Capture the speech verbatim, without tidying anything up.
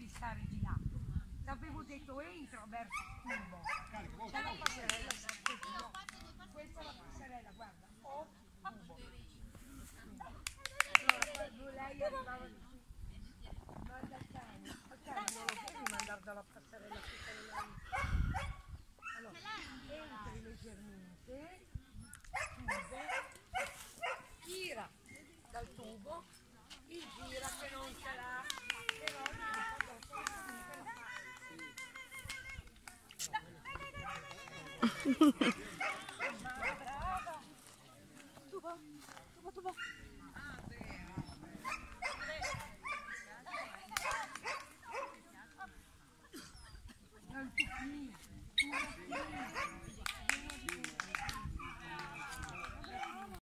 stare di là. L'avevo detto entro verso il tubo. C'è la passerella, questa è la passerella, guarda, o tubo. Allora, quando lei arrivava di qui, guarda il cane, il cane non lo devi mandare dalla passerella tutta le mani. Allora, entri leggermente, tubo, gira dal tubo, il gira che non ce l'ha, però gli dico dopo che lo fa. Brava! Tubo, tubo, tubo.